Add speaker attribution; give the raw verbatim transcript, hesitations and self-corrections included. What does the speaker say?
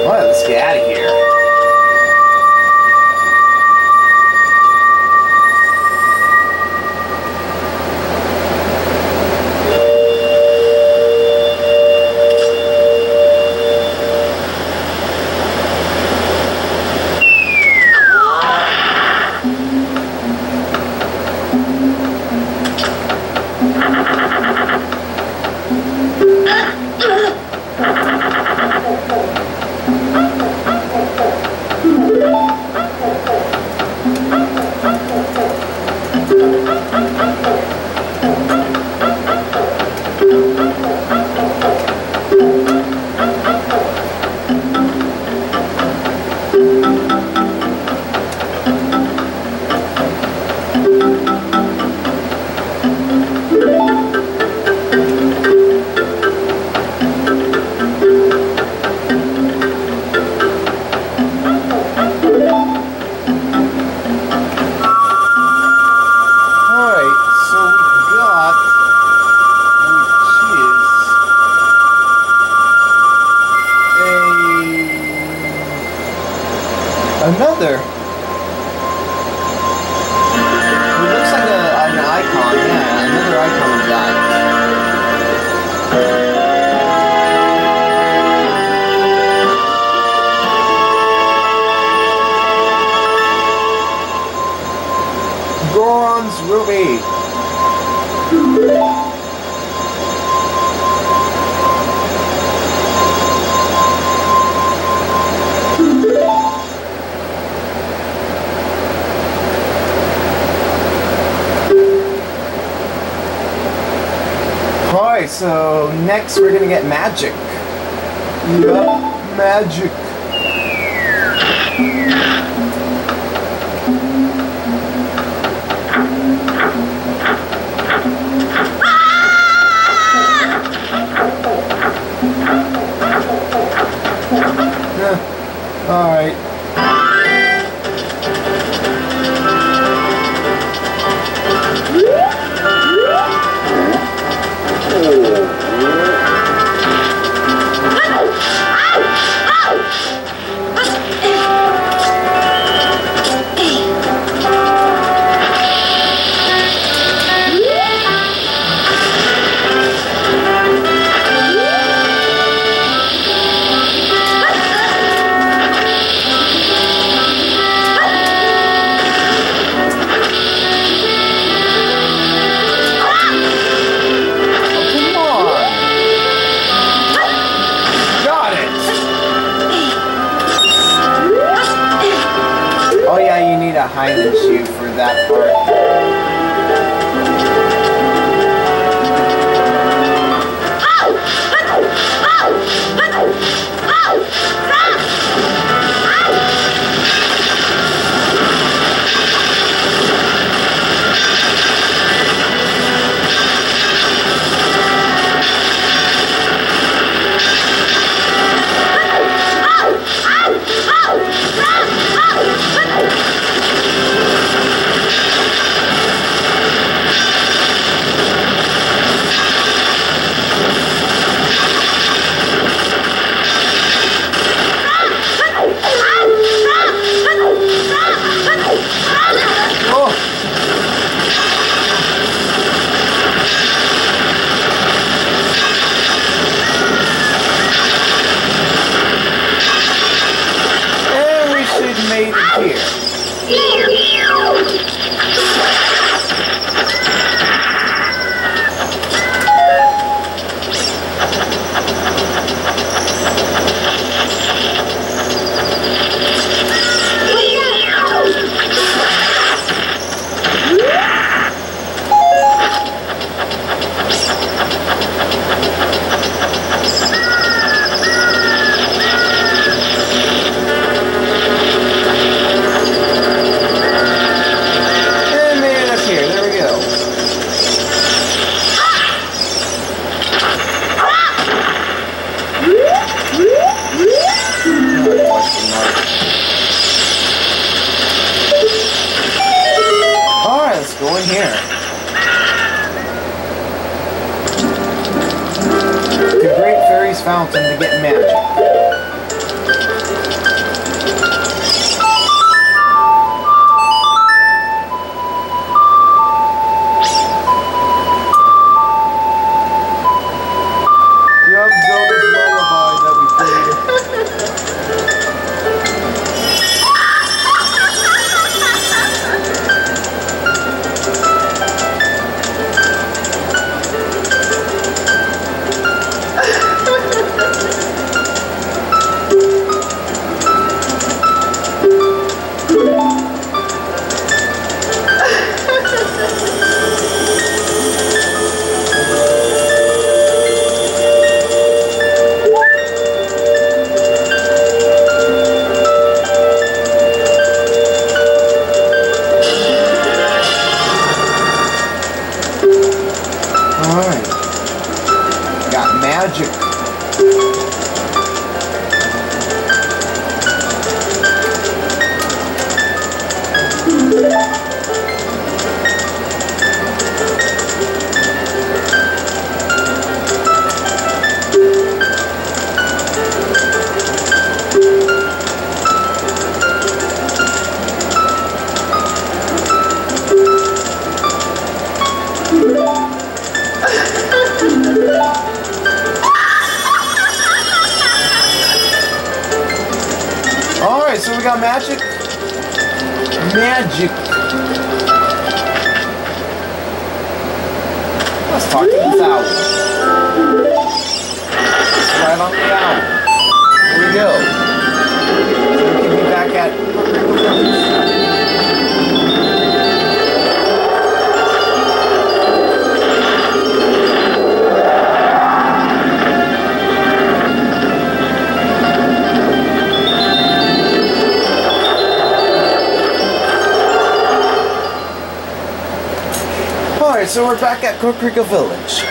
Speaker 1: Alright, let's get out of here. Another. It looks like a, an icon, yeah, another icon we got. Goron's Ruby. Alright, so next we're gonna get magic. Yup, magic. Yeah. Alright. Hide and shoot for that part. Fountain to get magic. Alright, so we got magic. Magic. Let's talk to this owl. It's right on the owl. Here we go. So we can be back at Alright, so we're back at Kokrika Village.